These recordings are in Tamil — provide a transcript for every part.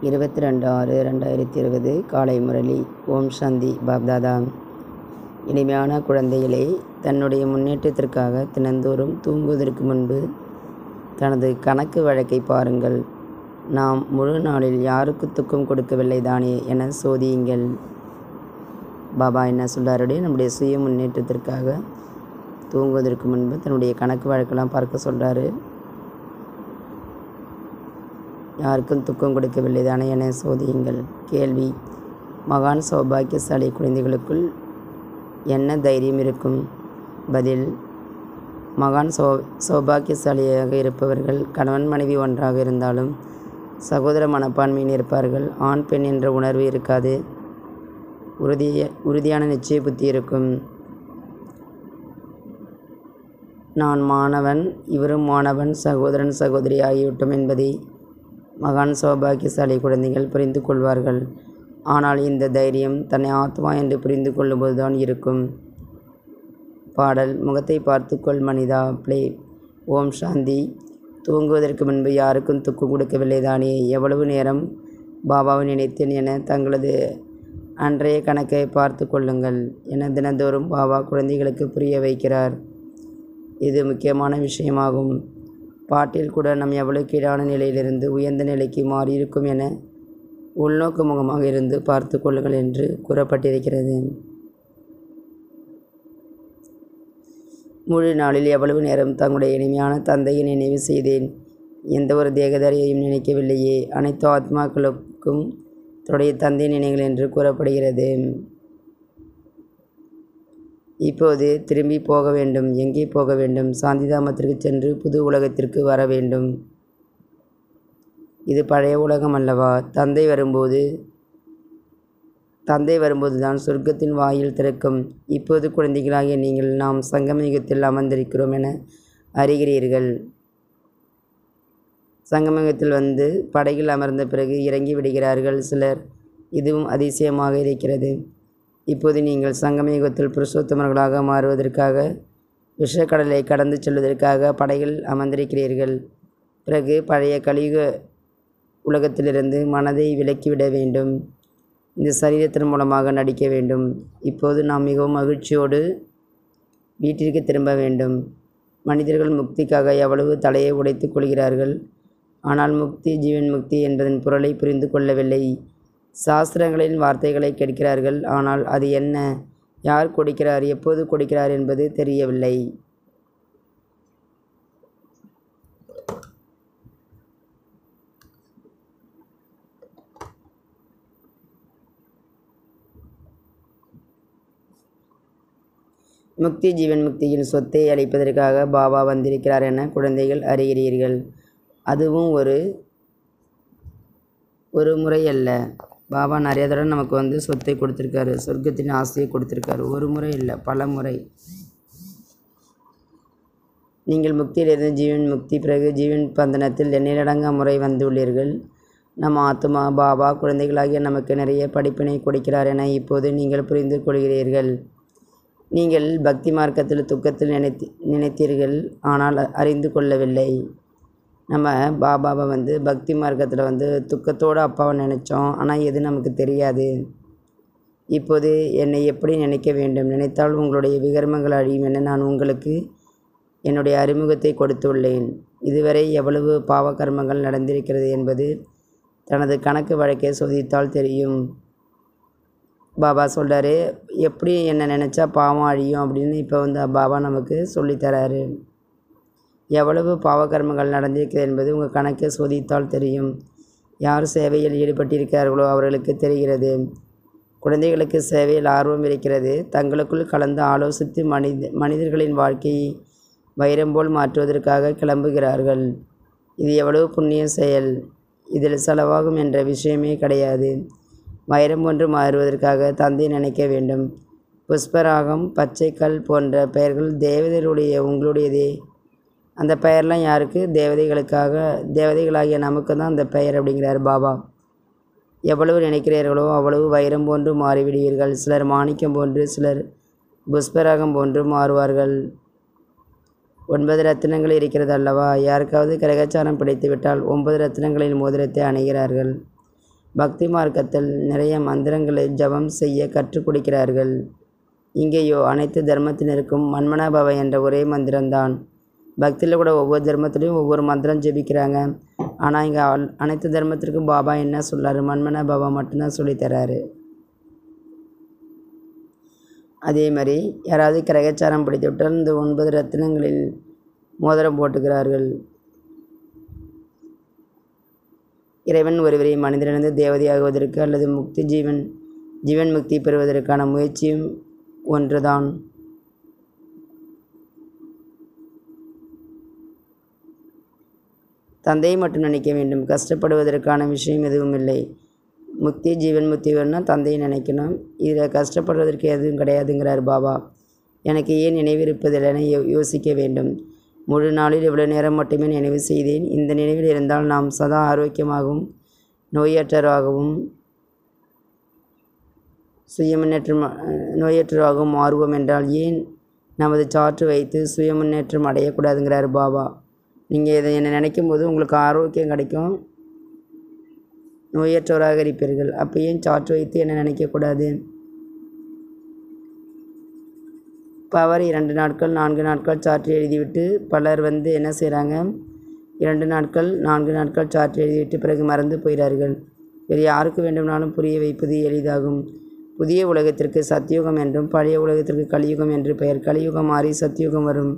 22/6/2020 காலை முரளி. ஓம் சாந்தி. பாப்தாதா. இனிமையான குழந்தைகளே, தன்னுடைய முன்னேற்றத்திற்காக தினந்தோறும் தூங்குவதற்கு முன்பு தனது கணக்கு வழக்கை பாருங்கள். நாம் முழு நாளில் யாருக்கு துக்கம் கொடுக்கவில்லை தானே என சோதியுங்கள். பாபா என்ன சொல்கிறாருடைய, நம்முடைய சுய முன்னேற்றத்திற்காக தூங்குவதற்கு முன்பு தன்னுடைய கணக்கு வழக்கெல்லாம் பார்க்க சொல்கிறாரு. யாருக்கும் துக்கம் கொடுக்கவில்லை தானே என சோதியுங்கள். கேள்வி: மகான் சௌபாக்கியசாலி குழந்தைகளுக்குள் என்ன தைரியம் இருக்கும்? பதில்: மகான் சௌபாக்கியசாலியாக இருப்பவர்கள் கணவன் மனைவி ஒன்றாக இருந்தாலும் சகோதர மனப்பான்மையில் இருப்பார்கள். ஆண் பெண் என்ற உணர்வு இருக்காது. உறுதியான நிச்சய புத்தி இருக்கும். நான் மாணவன், இவரும் மாணவன், சகோதரன் சகோதரி ஆகிவிட்டோம் என்பதை மகான் சௌபாக்கியசாலி குழந்தைகள் புரிந்து கொள்வார்கள். ஆனால் இந்த தைரியம் தன்னை ஆத்மா என்று புரிந்து கொள்ளும்போதுதான் இருக்கும். பாடல்: முகத்தை பார்த்துக்கொள் மனிதா. ப்ளே. ஓம் சாந்தி. தூங்குவதற்கு முன்பு யாருக்கும் துக்கம் கொடுக்கவில்லை தானே? எவ்வளவு நேரம் பாபாவை நினைத்தேன் என தங்களது அன்றைய கணக்கை பார்த்து கொள்ளுங்கள் என தினந்தோறும் பாபா குழந்தைகளுக்கு புரிய வைக்கிறார். இது முக்கியமான விஷயமாகும். பாட்டில் கூட நாம் எவ்வளவு கீழான நிலையிலிருந்து உயர்ந்த நிலைக்கு மாறியிருக்கும் என உள்நோக்கு முகமாக இருந்து பார்த்து கொள்ளுங்கள் என்று கூறப்பட்டிருக்கிறது. முழு நாளில் எவ்வளவு நேரம் தங்களுடைய இனிமையான தந்தையை நினைவு செய்தேன். எந்த ஒரு தேகதாரியையும் நினைக்கவில்லையே. அனைத்து ஆத்மாக்களுக்கும் தன்னுடைய தந்தை நினைவுகள் என்று கூறப்படுகிறது. இப்போது திரும்பி போக வேண்டும். எங்கே போக வேண்டும்? சாந்திதாமத்திற்கு சென்று புது உலகத்திற்கு வர வேண்டும். இது பழைய உலகம் அல்லவா? தந்தை வரும்போது தான் சொர்க்கத்தின் வாயில் திறக்கும். இப்போது குழந்தைகளாகிய நீங்கள் நாம் சங்கமயுகத்தில் அமர்ந்திருக்கிறோம் என அறிகிறீர்கள். சங்கமயுகத்தில் வந்து படகில் அமர்ந்த பிறகு இறங்கி விடுகிறார்கள் சிலர். இதுவும் அதிசயமாக இருக்கிறது. இப்போது நீங்கள் சங்கமயுகத்தில் புருஷோத்தமர்களாக மாறுவதற்காக விஷக்கடலை கடந்து செல்வதற்காக படகில் அமர்ந்திருக்கிறீர்கள். பிறகு பழைய கலியுக உலகத்திலிருந்து மனதை விலக்கிவிட வேண்டும். இந்த சரீரத்தின் மூலமாக நடிக்க வேண்டும். இப்போது நாம் மிகவும் மகிழ்ச்சியோடு வீட்டிற்கு திரும்ப வேண்டும். மனிதர்கள் முக்திக்காக எவ்வளவு தலையை உடைத்துக் கொள்கிறார்கள். ஆனால் முக்தி, ஜீவன் முக்தி என்பதன் பொருளை புரிந்து கொள்ளவில்லை. சாஸ்திரங்களின் வார்த்தைகளை கேட்கிறார்கள். ஆனால் அது என்ன, யார் கொடுக்கிறார், எப்போது கொடுக்கிறார் என்பது தெரியவில்லை. முக்தி, ஜீவன் முக்தியின் சொத்தை அளிப்பதற்காக பாபா வந்திருக்கிறார் என குழந்தைகள் அறிகிறீர்கள். அதுவும் ஒரு முறை அல்ல. பாபா நிறைய தடவை நமக்கு சொத்தை கொடுத்துருக்காரு, சொர்க்கத்தின் ஆசையை கொடுத்துருக்காரு. ஒரு முறை இல்லை, பல முறை. நீங்கள் முக்தியிலிருந்து ஜீவன் முக்தி, பிறகு ஜீவன் பந்தனத்தில் எண்ணிலடங்கா முறை வந்துள்ளீர்கள். நம் ஆத்மா பாபா குழந்தைகளாகிய நமக்கு நிறைய படிப்பினை கொடுக்கிறார் என இப்போது நீங்கள் புரிந்து கொள்கிறீர்கள். நீங்கள் பக்தி மார்க்கத்தில் துக்கத்தில் நினைத்தீர்கள், ஆனால் அறிந்து கொள்ளவில்லை. நம்ம பாபாவை பக்தி மார்க்கத்தில் துக்கத்தோடு அப்பாவை நினச்சோம். ஆனால் எது நமக்கு தெரியாது. இப்போது என்னை எப்படி நினைக்க வேண்டும்? நினைத்தால் உங்களுடைய விகர்மங்கள் அழியும் என நான் உங்களுக்கு என்னுடைய அறிமுகத்தை கொடுத்துள்ளேன். இதுவரை எவ்வளவு பாவ கர்மங்கள் நடந்திருக்கிறது என்பது தனது கணக்கு வழக்கை சோதித்தால் தெரியும். பாபா சொல்கிறாரு, எப்படி என்னை நினச்சா பாவம் அழியும் அப்படின்னு இப்போ பாபா நமக்கு சொல்லித்தராரு. எவ்வளவு பாவகர்மங்கள் நடந்திருக்கிறது என்பது உங்கள் கணக்கை சோதித்தால் தெரியும். யார் சேவையில் ஈடுபட்டிருக்கிறார்களோ அவர்களுக்கு தெரிகிறது. குழந்தைகளுக்கு சேவையில் ஆர்வம் இருக்கிறது. தங்களுக்குள் கலந்து ஆலோசித்து மனிதர்களின் வாழ்க்கையை வைரம் போல் மாற்றுவதற்காக கிளம்புகிறார்கள். இது எவ்வளவு புண்ணிய செயல். இதில் செலவாகும் என்ற விஷயமே கிடையாது. வைரம் ஒன்று மாறுவதற்காக தந்தை நினைக்க வேண்டும். புஷ்பராகம், பச்சைக்கல் போன்ற பெயர்கள் தேவதைகளுடைய உங்களுடையதே. அந்த பெயர்லாம் யாருக்கு? தேவதைகளுக்காக. தேவதைகளாகிய நமக்கு தான் அந்த பெயர் அப்படிங்கிறார் பாபா. எவ்வளவு நினைக்கிறீர்களோ அவ்வளவு வைரம் போன்று மாறிவிடுவீர்கள். சிலர் மாணிக்கம் போன்று, சிலர் புஷ்பராகம் போன்று மாறுவார்கள். 9 ரத்தினங்கள் இருக்கிறது அல்லவா? யாருக்காவது கிரகச்சாரம் பிடித்துவிட்டால் 9 ரத்தினங்களின் மோதிரத்தை அணிகிறார்கள். பக்தி மார்க்கத்தில் நிறைய மந்திரங்களை ஜபம் செய்ய கற்றுக் கொடுக்கிறார்கள். இங்கேயோ அனைத்து தர்மத்தினருக்கும் மன்மனாபவ என்ற ஒரே மந்திரம்தான். பக்தியில் கூட ஒவ்வொரு தர்மத்துலேயும் ஒவ்வொரு மந்திரம் ஜெபிக்கிறாங்க. ஆனால் இங்கே அனைத்து தர்மத்திற்கும் பாபா என்ன சொல்கிறாரு? மன்மனாபவா மட்டும்தான் சொல்லித்தராரு. அதே மாதிரி யாராவது கிரகச்சாரம் பிடித்துவிட்டால் இந்த 9 ரத்தினங்களில் மோதிரம் போட்டுக்கிறார்கள். இறைவன் ஒருவரை மனிதனிலிருந்து தேவதையாகுவதற்கு அல்லது ஜீவன் முக்தி பெறுவதற்கான முயற்சியும் ஒன்றுதான். தந்தையை மட்டும் நினைக்க வேண்டும். கஷ்டப்படுவதற்கான விஷயம் எதுவும் இல்லை. ஜீவன் முக்தி வேணும்னா தந்தையை நினைக்கணும். இதில் கஷ்டப்படுவதற்கு எதுவும் கிடையாதுங்கிறார் பாபா. எனக்கு ஏன் நினைவு இருப்பதில்லை என யோசிக்க வேண்டும். முழு நாளில் இவ்வளவு நேரம் மட்டுமே நினைவு செய்தேன். இந்த நினைவில் இருந்தால் நாம் சதா ஆரோக்கியமாகவும் நோயற்றவாகவும் நோயற்றவாகவும் மாறுவோம் என்றால் ஏன் நமது சாற்று வைத்து சுய முன்னேற்றம் அடையக்கூடாதுங்கிறார் பாபா. நீங்கள் இதை என்னை நினைக்கும் போது உங்களுக்கு ஆரோக்கியம் கிடைக்கும், நோயற்றவராக இருப்பீர்கள். அப்போ ஏன் சாற்று வைத்து என்னை நினைக்கக்கூடாது? பவர் 2 நாட்கள் 4 நாட்கள் சாற்று எழுதிவிட்டு பலர் என்ன செய்கிறாங்க, 2 நாட்கள் 4 நாட்கள் சாற்று எழுதிவிட்டு பிறகு மறந்து போகிறார்கள். வேறு யாருக்கு வேண்டுமானாலும் புரிய வைப்பது எளிதாகும். புதிய உலகத்திற்கு சத்தியுகம் என்றும் பழைய உலகத்திற்கு கலியுகம் என்று பெயர். கலியுகம் மாறி சத்தியுகம் வரும்.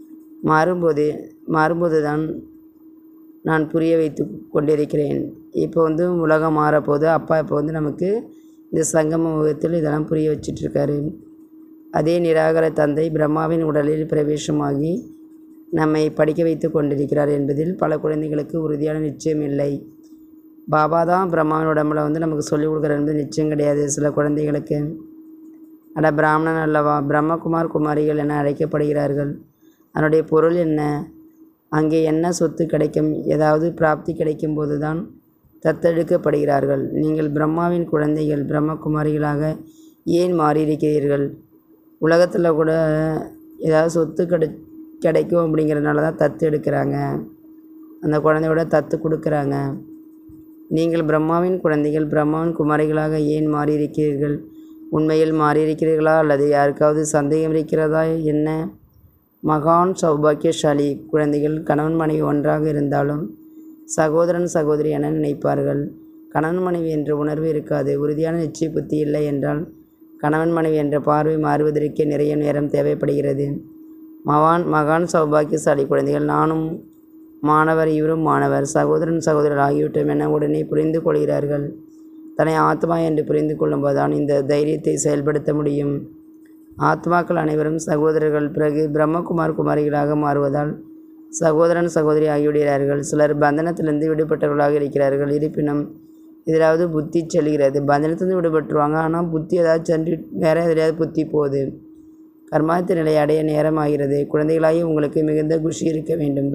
மாறும்போது தான் நான் புரிய வைத்து கொண்டிருக்கிறேன். இப்போ உலகம் மாறப்போது அப்பா இப்போ நமக்கு இந்த சங்கம முகத்தில் இதெல்லாம் புரிய வச்சிட்ருக்காரு. அதே நிராகர தந்தை பிரம்மாவின் உடலில் பிரவேசமாகி நம்மை படிக்க வைத்து கொண்டிருக்கிறார் என்பதில் பல குழந்தைகளுக்கு உறுதியான நிச்சயம் இல்லை. பாபா தான் பிரம்மாவின் உடம்பில் நமக்கு சொல்லிக் கொடுக்குறார் என்பது நிச்சயம் கிடையாது. சில குழந்தைகளுக்கு பிராமணன் அல்லவா, பிரம்மகுமார் குமாரிகள் என அழைக்கப்படுகிறார்கள். அதனுடைய பொருள் என்ன? அங்கே என்ன சொத்து கிடைக்கும், ஏதாவது பிராப்தி கிடைக்கும் போது தான் தத்தெடுக்கப்படுகிறார்கள். நீங்கள் பிரம்மாவின் குழந்தைகள் பிரம்மகுமாரிகளாக ஏன் மாறியிருக்கிறீர்கள்? உலகத்தில் கூட ஏதாவது சொத்து கிடைக்கும் அப்படிங்கிறதுனால தான் தத்து எடுக்கிறாங்க, அந்த குழந்தையோட தத்து கொடுக்குறாங்க. நீங்கள் பிரம்மாவின் குழந்தைகள் பிரம்மாவின் குமாரிகளாக ஏன் மாறியிருக்கிறீர்கள்? உண்மையில் மாறியிருக்கிறீர்களா அல்லது யாருக்காவது சந்தேகம் இருக்கிறதா என்ன? மகான் சௌபாக்கியசாலி குழந்தைகள் கணவன் மனைவி ஒன்றாக இருந்தாலும் சகோதரன் சகோதரி என நினைப்பார்கள். கணவன் மனைவி என்ற உணர்வு இருக்காது. உறுதியான நிச்சய புத்தி இல்லை என்றால் கணவன் மனைவி என்ற பார்வை மாறுவதற்கே நிறைய நேரம் தேவைப்படுகிறது. மகான் சௌபாக்கியசாலி குழந்தைகள் நானும் மாணவர், இவரும் மாணவர், சகோதரன் சகோதரர் ஆகிவிட்டோம் என உடனே புரிந்து கொள்கிறார்கள். தன்னை ஆத்மா என்று புரிந்து கொள்ளும்போதுதான் இந்த தைரியத்தை செயல்படுத்த முடியும். ஆத்மாக்கள் அனைவரும் சகோதரர்கள். பிறகு பிரம்மகுமார் குமாரிகளாக மாறுவதால் சகோதரன் சகோதரி ஆகிவிடுகிறார்கள். சிலர் பந்தனத்திலிருந்து விடுபட்டவர்களாக இருக்கிறார்கள். இருப்பினும் எதிலாவது புத்தி செல்கிறது. பந்தனத்திலிருந்து விடுபட்டுருவாங்க, ஆனால் புத்தி ஏதாவது சென்று வேறு எதிலாவது புத்தி போகுது. கர்மாத்திய நிலை அடைய நேரம் ஆகிறது. குழந்தைகளாகி உங்களுக்கு மிகுந்த குஷி இருக்க வேண்டும்.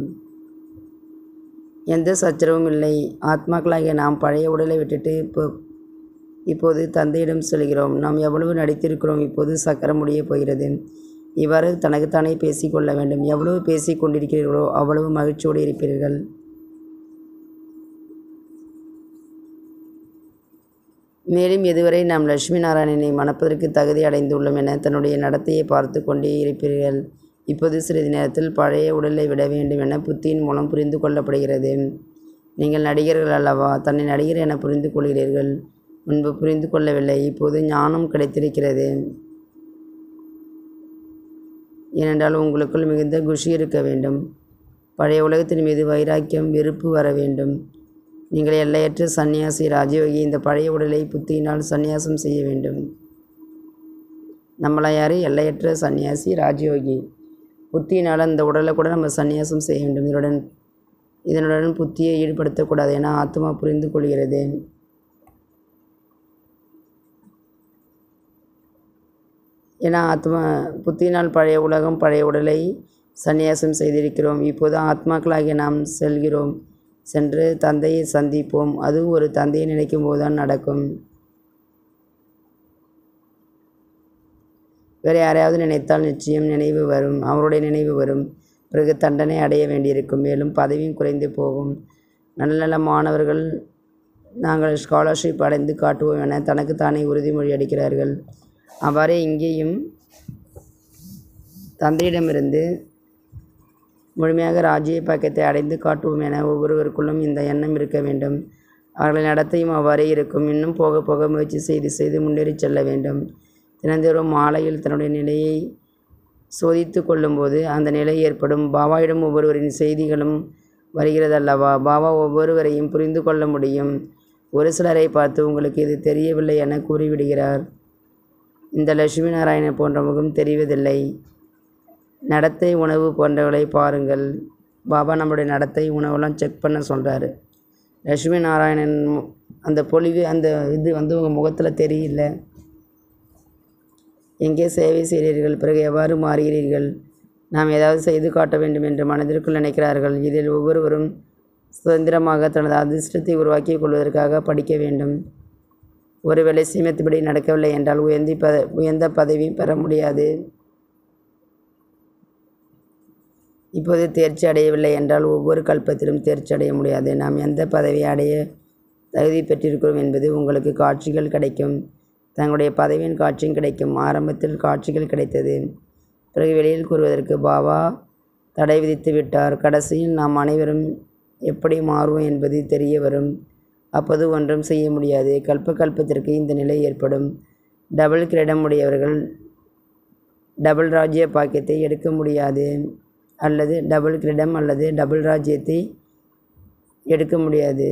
எந்த சச்சரவும் இல்லை. ஆத்மாக்களாகிய நாம் பழைய உடலை விட்டுட்டு இப்போது தந்தையிடம் செல்கிறோம். நாம் எவ்வளவு நடித்திருக்கிறோம், இப்போது சக்கரம் முடிய போகிறது. இவ்வாறு தனக்குத்தானே பேசிக்கொள்ள வேண்டும். எவ்வளவு பேசி கொண்டிருக்கிறீர்களோ அவ்வளவு மகிழ்ச்சியோடு இருப்பீர்கள். மேலும் எதுவரை நாம் லட்சுமி நாராயணனை மணப்பதற்கு தகுதி அடைந்துள்ளோம் என தன்னுடைய நடத்தையை பார்த்து கொண்டே இருப்பீர்கள். இப்போது சிறிது நேரத்தில் பழைய உடலை விட வேண்டும் என புத்தியின் மூலம் புரிந்து கொள்ளப்படுகிறது. நீங்கள் நடிகர்கள் அல்லவா, தன்னை நடிகர் என புரிந்து கொள்கிறீர்கள். முன்பு புரிந்து கொள்ளவில்லை. இப்போது ஞானம் கிடைத்திருக்கிறது. ஏனென்றால் உங்களுக்குள் மிகுந்த குஷி இருக்க வேண்டும். பழைய உலகத்தின் மீது வைராக்கியம் வெறுப்பு வர வேண்டும். நீங்கள் எல்லையற்ற சன்னியாசி ராஜயோகி. இந்த பழைய உடலை புத்தியினால் சந்நியாசம் செய்ய வேண்டும். நம்மளை யார்? எல்லையற்ற சன்னியாசி ராஜயோகி. புத்தியினால் அந்த உடலை கூட நம்ம சந்நியாசம் செய்ய வேண்டும். இதனுடன் புத்தியை ஈடுபடுத்தக்கூடாது என ஆத்மா புரிந்து கொள்கிறது. ஏன்னா ஆத்மா புத்தியினால் பழைய உலகம் பழைய உடலை சந்நியாசம் செய்திருக்கிறோம். இப்போது ஆத்மாக்களாகிய நாம் சென்று தந்தையை சந்திப்போம். அதுவும் ஒரு தந்தையை நினைக்கும் போதுதான் நடக்கும். வேறு யாரையாவது நினைத்தால் நிச்சயம் நினைவு வரும், அவருடைய நினைவு வரும். பிறகு தண்டனை அடைய வேண்டியிருக்கும். மேலும் பதவியும் குறைந்து போகும். நல்ல நல்ல மாணவர்கள் நாங்கள் ஸ்காலர்ஷிப் அடைந்து காட்டுவோம் என தனக்குத்தானே உறுதிமொழி அளிக்கிறார்கள். அவ்வாறே இங்கேயும் தந்தையிடமிருந்து முழுமையாக ராஜ்ய பாக்கியத்தை அடைந்து காட்டுவோம் என ஒவ்வொருவருக்குள்ளும் இந்த எண்ணம் இருக்க வேண்டும். அவர்களின் நடத்தையும் அவ்வாறே இருக்கும். இன்னும் போக போக முயற்சி செய்து முன்னேறி செல்ல வேண்டும். தினந்தோறும் மாலையில் தன்னுடைய நிலையை சோதித்து கொள்ளும்போது அந்த நிலை ஏற்படும். பாபாவிடம் ஒவ்வொருவரின் செய்திகளும் வருகிறதல்லவா? பாபா ஒவ்வொருவரையும் புரிந்து கொள்ள முடியும். ஒரு சிலரை பார்த்து உங்களுக்கு இது தெரியவில்லை என கூறிவிடுகிறார். இந்த லட்சுமி நாராயணன் போன்ற முகம் தெரிவதில்லை. நடத்தை, உணவு போன்றவர்களை பாருங்கள். பாபா நம்மளுடைய நடத்தை, உணவெல்லாம் செக் பண்ண சொல்கிறாரு. லட்சுமி நாராயணன் அந்த பொலிவு, அந்த இது உங்கள் முகத்தில் தெரியல. எங்கே சேவை செய்கிறீர்கள்? பிறகு எவ்வாறு மாறுகிறீர்கள்? நாம் ஏதாவது செய்து காட்ட வேண்டும் என்று மனதிற்குள் நினைக்கிறார்கள். இதில் ஒவ்வொருவரும் சுதந்திரமாக தனது அதிர்ஷ்டத்தை உருவாக்கிக் கொள்வதற்காக படிக்க வேண்டும். ஒருவேளை சீமத்துப்படி நடக்கவில்லை என்றால் உயர்ந்த பதவி பெற முடியாது. இப்போது தேர்ச்சி அடையவில்லை என்றால் ஒவ்வொரு கல்பத்திலும் தேர்ச்சி அடைய முடியாது. நாம் எந்த பதவியை அடைய தகுதி பெற்றிருக்கிறோம் என்பது உங்களுக்கு காட்சிகள் கிடைக்கும். தங்களுடைய பதவியின் காட்சியும் கிடைக்கும். ஆரம்பத்தில் காட்சிகள் கிடைத்தது. பிறகு வெளியில் கூறுவதற்கு பாபா தடை விதித்து விட்டார். கடைசியில் நாம் அனைவரும் எப்படி மாறுவோம் என்பது தெரிய வரும். அப்போது ஒன்றும் செய்ய முடியாது. கல்பத்திற்கு இந்த நிலை ஏற்படும். டபுள் கிரீடம் உடையவர்கள் டபுள் ராஜ்ய பாக்கியத்தை எடுக்க முடியாது. அல்லது டபுள் கிரீடம் அல்லது டபுள் ராஜ்யத்தை எடுக்க முடியாது.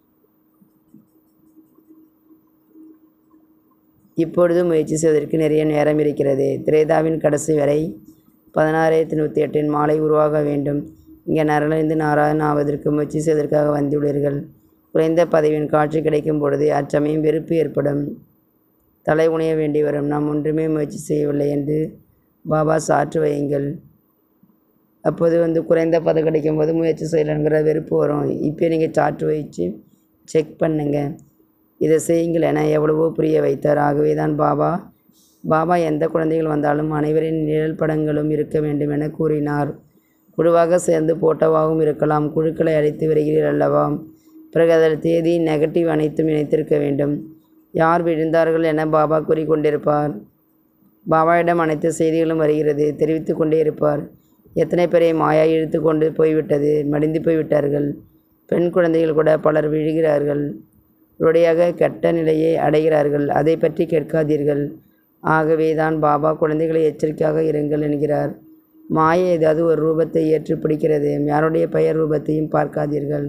இப்பொழுது முயற்சி செய்வதற்கு நிறைய நேரம் இருக்கிறது. திரேதாவின் கடைசி வரை 16,108 மாலை உருவாக வேண்டும். இங்கே நரலிருந்து நாராயணன் ஆவதற்கு முயற்சி செய்வதற்காக வந்துள்ளீர்கள். குறைந்த பதவியின் காட்சி கிடைக்கும் பொழுது அச்சமயம் வெறுப்பு ஏற்படும். தலை உணைய வேண்டி வரும். நாம் ஒன்றுமே முயற்சி செய்யவில்லை என்று பாபா சாற்று வையுங்கள். அப்போது குறைந்த பதவி கிடைக்கும் போது முயற்சி செய்யலைங்கிற வெறுப்பு வரும். இப்போ நீங்கள் சாற்று வச்சு செக் பண்ணுங்க. இதை செய்யுங்கள் என எவ்வளவோ புரிய வைத்தார். ஆகவே தான் பாபா எந்த குழந்தைகள் வந்தாலும் அனைவரின் நிழல் படங்களும் இருக்க வேண்டும் என கூறினார். குழுவாக சேர்ந்து போட்டோவாகவும் இருக்கலாம். குழுக்களை அழைத்து வருகிறீர்கள் அல்லவா? பிறகு அதில் தேதி, நெகட்டிவ் அனைத்தும் இணைத்திருக்க வேண்டும். யார் விழுந்தார்கள் என பாபா கூறிக்கொண்டிருப்பார். பாபாவிடம் அனைத்து செய்திகளும் வருகிறது. தெரிவித்து கொண்டே இருப்பார். எத்தனை பேரை மாயா இழுத்து கொண்டு போய்விட்டது, மடிந்து போய்விட்டார்கள். பெண் குழந்தைகள் கூட பலர் விழுகிறார்கள். உடனடியாக கெட்ட நிலையை அடைகிறார்கள். அதை பற்றி கேட்காதீர்கள். ஆகவே தான் பாபா குழந்தைகளை எச்சரிக்கையாக இருங்கள் என்கிறார். மாயை ஏதாவது ஒரு ரூபத்தை ஏற்று பிடிக்கிறது. யாருடைய பெயர் ரூபத்தையும் பார்க்காதீர்கள்.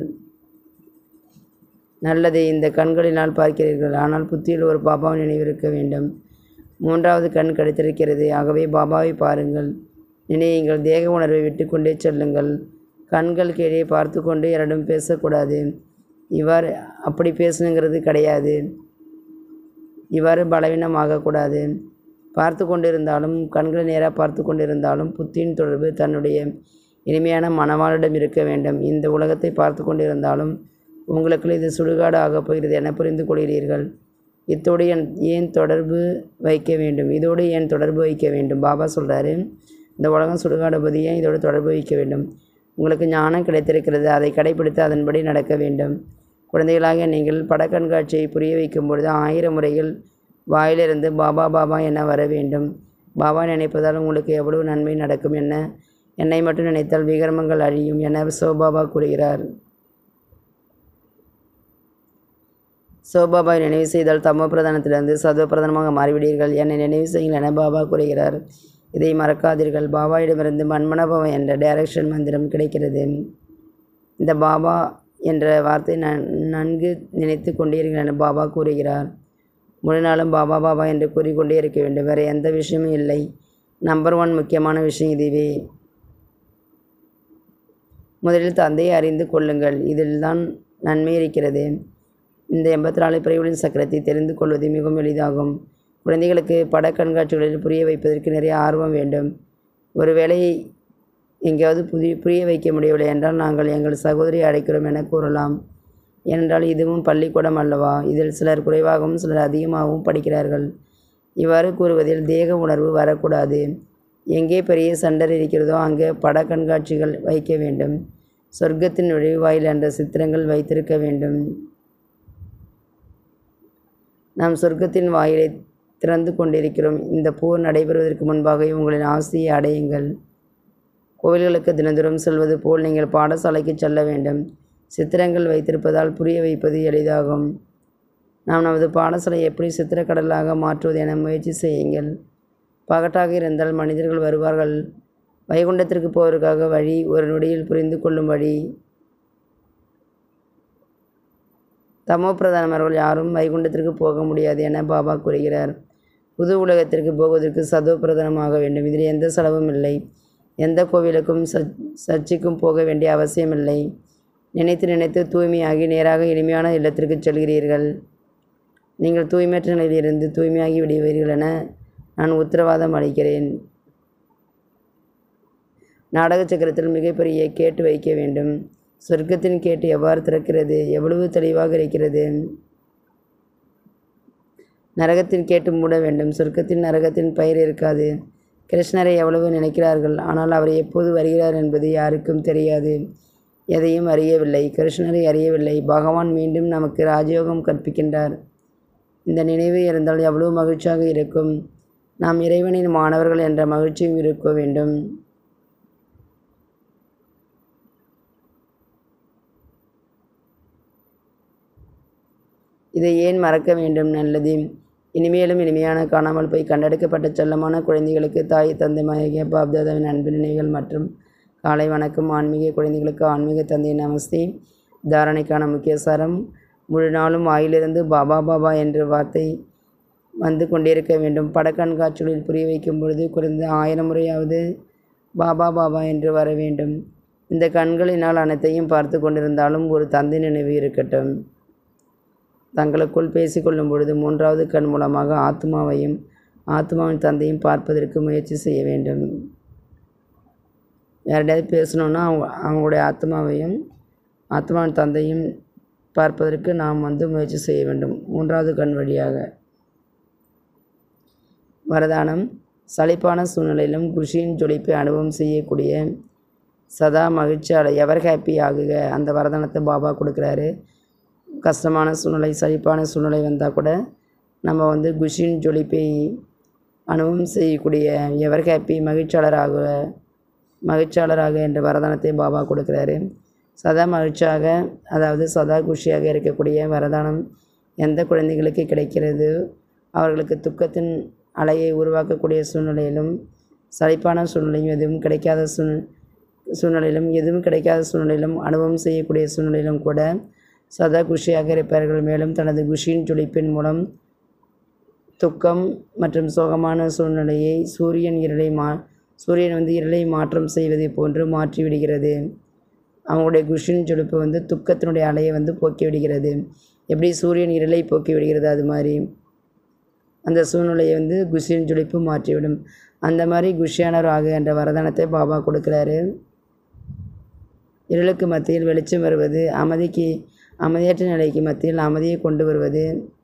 நல்லது, இந்த கண்களினால் பார்க்கிறீர்கள். ஆனால் புத்தியில் ஒரு பாபாவின் நினைவு இருக்க வேண்டும். 3வது கண் கிடைத்திருக்கிறது. ஆகவே பாபாவை பாருங்கள், நினையுங்கள். தேக உணர்வை விட்டு கொண்டே செல்லுங்கள். கண்கள் கீழே பார்த்து கொண்டு யாரிடம் பேசக்கூடாது. இவ்வாறு அப்படி பேசணுங்கிறது கிடையாது. இவ்வாறு பலவீனமாகக்கூடாது. பார்த்து கொண்டிருந்தாலும், கண்களை நேராக பார்த்து கொண்டிருந்தாலும் புத்தியின் தொடர்பு தன்னுடைய இனிமையான மனவாளிடம் இருக்க வேண்டும். இந்த உலகத்தை பார்த்து கொண்டிருந்தாலும் உங்களுக்கு இது சுடுகாடு ஆகப் போகிறது என புரிந்து கொள்கிறீர்கள். இதோடு ஏன் தொடர்பு வைக்க வேண்டும்? பாபா சொல்கிறாரு, இந்த உலகம் சுடுகாடு பற்றி ஏன் இதோடு தொடர்பு வைக்க வேண்டும்? உங்களுக்கு ஞானம் கிடைத்திருக்கிறது. அதை கடைபிடித்து அதன்படி நடக்க வேண்டும். குழந்தைகளாக நீங்கள் படக்கண்காட்சியை புரிய வைக்கும் பொழுது 1000 முறைகள் வாயிலிருந்து பாபா பாபா என வர வேண்டும். பாபா நினைப்பதால் உங்களுக்கு எவ்வளவு நன்மை நடக்கும் என்ன? என்னை மட்டும் நினைத்தால் விகர்மங்கள் அழியும் என சோபாபா கூறுகிறார். சோபாபாவை நினைவு செய்தால் தமோ பிரதானத்திலிருந்து சதோ பிரதானமாக மாறிவிடுவீர்கள். என்னை நினைவு செய்யுங்கள் என பாபா கூறுகிறார். இதை மறக்காதீர்கள். பாபாவிடமிருந்து மன்மனபவ என்ற டைரக்ஷன் மந்திரம் கிடைக்கிறது. இந்த பாபா என்ற வார்த்தை நன்கு நினைத்து கொண்டீர்கள் என பாபா கூறுகிறார். முழு நாளும் பாபா பாபா என்று கூறிக்கொண்டே இருக்க வேண்டும். வேறு எந்த விஷயமும் இல்லை. நம்பர் 1 முக்கியமான விஷயம் இதுவே. முதலில் தந்தையை அறிந்து கொள்ளுங்கள். இதில் தான் நன்மை இருக்கிறது. இந்த 84 பிரிவுகளின் சக்கரத்தை தெரிந்து கொள்வது மிகவும் எளிதாகும். குழந்தைகளுக்கு பட கண்காட்சிகளில் புரிய வைப்பதற்கு நிறைய ஆர்வம் வேண்டும். ஒருவேளை எங்கேயாவது புரிய வைக்க முடியவில்லை என்றால் நாங்கள் எங்கள் சகோதரியை அழைக்கிறோம் என கூறலாம். ஏனென்றால் இதுவும் பள்ளிக்கூடம் அல்லவா? இதில் சிலர் குறைவாகவும் சிலர் அதிகமாகவும் படிக்கிறார்கள். இவ்வாறு கூறுவதில் தேக உணர்வு வரக்கூடாது. எங்கே பெரிய சண்டர் இருக்கிறதோ அங்கே பட கண்காட்சிகள் வைக்க வேண்டும். சொர்க்கத்தின் நுழைவாயில் என்ற சித்திரங்கள் வைத்திருக்க வேண்டும். நாம் சொர்க்கத்தின் வாயிலை திறந்து கொண்டிருக்கிறோம். இந்த போர் நடைபெறுவதற்கு முன்பாக உங்களின் ஆசையை அடையுங்கள். கோவில்களுக்கு தினந்தோறும் செல்வது போல் நீங்கள் பாடசாலைக்கு செல்ல வேண்டும். சித்திரங்கள் வைத்திருப்பதால் புரிய வைப்பது எளிதாகும். நாம் நமது பாடசாலை எப்படி சித்திரக்கடலாக மாற்றுவது என முயற்சி செய்யுங்கள். பகட்டாக இருந்தால் மனிதர்கள் வருவார்கள். வைகுண்டத்திற்கு போவதற்காக வழி ஒரு நொடியில் புரிந்து கொள்ளும் வழி. தமோ பிரதானவர்கள் யாரும் வைகுண்டத்திற்கு போக முடியாது என பாபா கூறுகிறார். புது உலகத்திற்கு போவதற்கு சதோ பிரதானமாக வேண்டும். இதில் எந்த செலவும் இல்லை. எந்த கோவிலுக்கும் சர்ச்சைக்கும் போக வேண்டிய அவசியமில்லை. நினைத்து நினைத்து தூய்மையாகி நேராக இனிமையான இல்லத்திற்கு செல்கிறீர்கள். நீங்கள் தூய்மையற்ற நிலையிலிருந்து தூய்மையாகி விடுவீர்கள் என நான் உத்தரவாதம் அளிக்கிறேன். நாடக சக்கரத்தில் மிகப்பெரிய கேட்டு வைக்க வேண்டும். சொர்க்கத்தின் கேட்டு எவ்வாறு திறக்கிறது? எவ்வளவு தெளிவாக இருக்கிறது. நரகத்தின் கேட்டு மூட வேண்டும். சொர்க்கத்தின் நரகத்தின் பெயர் இருக்காது. கிருஷ்ணரை எவ்வளவு நினைக்கிறார்கள், ஆனால் அவர் எப்போது வருகிறார் என்பது யாருக்கும் தெரியாது. எதையும் அறியவில்லை. கிருஷ்ணரை அறியவில்லை. பகவான் மீண்டும் நமக்கு ராஜயோகம் கற்பிக்கின்றார். இந்த நினைவு இருந்தால் எவ்வளவு மகிழ்ச்சியாக இருக்கும். நாம் இறைவனின் மாணவர்கள் என்ற மகிழ்ச்சியும் இருக்க வேண்டும். இதை ஏன் மறக்க வேண்டும்? நல்லது. இனிமேலும் இனிமையான காணாமல் போய் கண்டெடுக்கப்பட்ட செல்லமான குழந்தைகளுக்கு தாய் தந்தை மகேய பாப்தாதாவின் அன்பு நினைவுகள் மற்றும் காலை வணக்கம். ஆன்மீக குழந்தைகளுக்கு ஆன்மீக தந்தை நமஸ்தே. தாரணைக்கான முக்கிய சாரம்: முழு நாளும் வாயிலிருந்து பாபா பாபா என்ற வார்த்தை வந்து கொண்டிருக்க வேண்டும். படக்கண்காட்சிகளில் புரிய வைக்கும் பொழுது குறைந்த 1000 முறையாவது பாபா பாபா என்று வர வேண்டும். இந்த கண்களினால் அனைத்தையும் பார்த்து கொண்டிருந்தாலும் ஒரு தந்தை நினைவு இருக்கட்டும். தங்களுக்குள் பேசிக்கொள்ளும் பொழுது 3வது கண் மூலமாக ஆத்மாவையும் ஆத்மாவின் தந்தையும் பார்ப்பதற்கு முயற்சி செய்ய வேண்டும். யாரிடையாவது பேசணுன்னா அவங்களுடைய ஆத்மாவையும் ஆத்மாவின் தந்தையும் பார்ப்பதற்கு நாம் முயற்சி செய்ய வேண்டும். 3வது கண் வழியாக. வரதானம்: சலிப்பான சூழ்நிலையிலும் குஷியின் ஜொலிப்பை அனுபவம் செய்யக்கூடிய சதா மகிழ்ச்சியாளர் எவர் ஹாப்பி ஆகுக. அந்த வரதானத்தை பாபா கொடுக்குறாரு. கஷ்டமான சூழ்நிலை, சலிப்பான சூழ்நிலை வந்தால் கூட நம்ம குஷியின் ஜொலிப்பை அனுபவம் செய்யக்கூடிய எவர் ஹாப்பி மகிழ்ச்சியாளராக என்ற வரதானத்தை பாபா கொடுக்குறாரு. சதா மகிழ்ச்சியாக, அதாவது சதா குஷியாக இருக்கக்கூடிய வரதானம் எந்த குழந்தைகளுக்கு கிடைக்கிறது? அவர்களுக்கு துக்கத்தின் அலையை உருவாக்கக்கூடிய சூழ்நிலையிலும் சலிப்பான சூழ்நிலையும் எதுவும் கிடைக்காத சூழ்நிலையிலும் அனுபவம் செய்யக்கூடிய சூழ்நிலையிலும் கூட சதா குஷியாக இருப்பார்கள். மேலும் தனது குஷியின் ஜொலிப்பின் மூலம் துக்கம் மற்றும் சோகமான சூழ்நிலையை சூரியன் இருளை மாற்றம் செய்வதை போன்று மாற்றிவிடுகிறது. அவங்களுடைய குஷியின் ஜொலிப்பு துக்கத்தினுடைய அலையை போக்கி விடுகிறது. எப்படி சூரியன் இருளை போக்கி விடுகிறது, அது மாதிரி அந்த சூழ்நிலையை குஷியின் ஜொலிப்பு மாற்றிவிடும். அந்த மாதிரி குஷியானவராக என்ற வரதானத்தை பாபா கொடுக்குறாரு. இருளுக்கு மத்தியில் வெளிச்சம் வருவது, அமைதியற்ற நிலைக்கு மத்தியில் அமைதியை கொண்டு வருவது,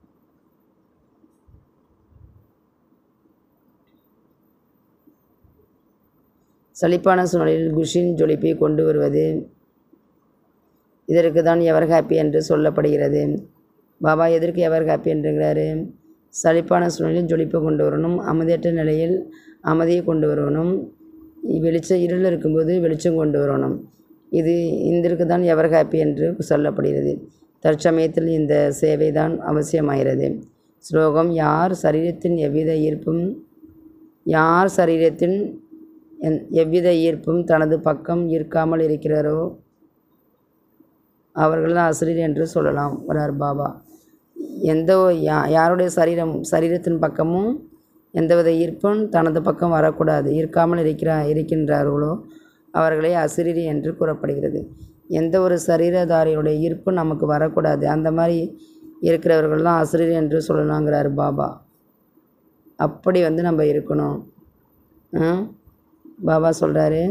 சலிப்பான சூழ்நிலையில் குஷியின் ஜொலிப்பை கொண்டு வருவது, இதற்கு தான் எவர் ஹாப்பி என்று சொல்லப்படுகிறது. பாபா எதற்கு எவர் ஹாப்பி என்றுங்கிறாரு? சலிப்பான சூழ்நிலையில் ஜொலிப்பை கொண்டு வரணும், அமைதியற்ற நிலையில் அமைதியை கொண்டு வரணும், இருள் இருக்கும்போது வெளிச்சம் கொண்டு வரணும். இதற்கு தான் எவர் ஹாப்பி என்று சொல்லப்படுகிறது. தற்சமயத்தில் இந்த சேவை தான் அவசியமாகிறது. ஸ்லோகம்: யார் சரீரத்தின் எவ்வித ஈர்ப்பும் தனது பக்கம் ஈர்க்காமல் இருக்கிறாரோ அவர்கள் அசரீர் என்று சொல்லலாம் வரார் பாபா. யாருடைய சரீரத்தின் பக்கமும் எந்தவித ஈர்ப்பும் தனது பக்கம் வரக்கூடாது, ஈர்க்காமல் இருக்கின்றார்களோ அவர்களே அசரீரி என்று கூறப்படுகிறது. எந்த ஒரு சரீரதாரியுடைய ஈர்ப்பு நமக்கு வரக்கூடாது, அந்த மாதிரி இருக்கிறவர்கள் தான் அசரீரி என்று சொல்லலாங்கிறார் பாபா. அப்படி நம்ம இருக்கணும். பாபா சொல்கிறாரு,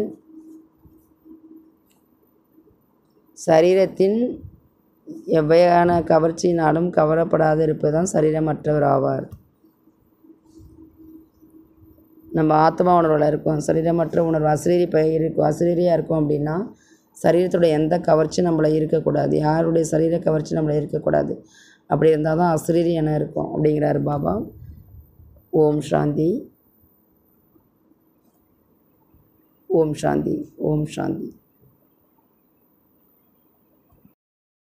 சரீரத்தின் எவ்வையான கவர்ச்சியினாலும் கவரப்படாது இருப்பதுதான் சரீரமற்றவர் ஆவார். நம்ம ஆத்மா உணர்வில் இருக்கோம், சரீரமற்ற உணர்வு அசரீரியாக இருக்கும் அப்படின்னா சரீரத்துடைய எந்த கவர்ச்சி நம்மளை இருக்கக்கூடாது, யாருடைய சரீர கவர்ச்சி நம்மளை இருக்கக்கூடாது. அப்படி இருந்தால் தான் அசரீரி எண்ணம் இருக்கும் அப்படிங்கிறாரு பாபா. ஓம் சாந்தி, ஓம் சாந்தி, ஓம் சாந்தி.